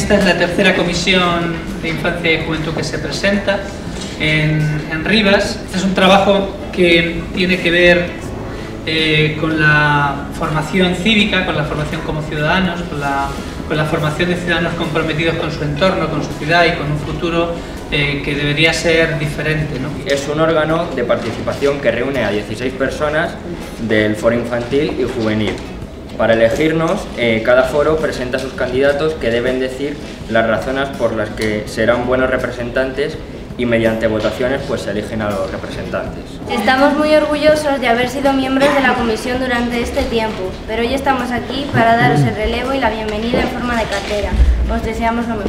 esta es la tercera comisión de Infancia y Juventud que se presenta en Rivas. Este es un trabajo que tiene que ver con la formación cívica, con la formación como ciudadanos, con la formación de ciudadanos comprometidos con su entorno, con su ciudad y con un futuro que debería ser diferente, ¿no? Es un órgano de participación que reúne a 16 personas del Foro Infantil y Juvenil. Para elegirnos, cada foro presenta a sus candidatos que deben decir las razones por las que serán buenos representantes y mediante votaciones pues se eligen a los representantes. Estamos muy orgullosos de haber sido miembros de la comisión durante este tiempo, pero hoy estamos aquí para daros el relevo y la bienvenida en forma de cartera. Os deseamos lo mejor.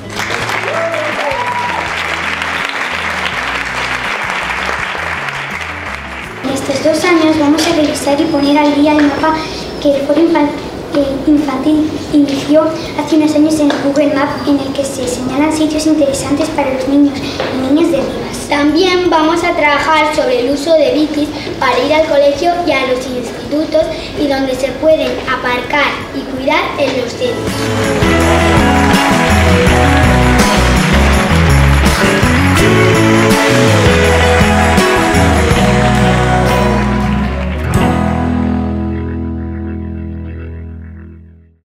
En estos 2 años vamos a revisar y poner al día el mapa que el Foro Infantil inició hace unos años en Google Maps, en el que se señalan sitios interesantes para los niños y niñas de Rivas. También vamos a trabajar sobre el uso de bicis para ir al colegio y a los institutos y donde se pueden aparcar y cuidar en los centros.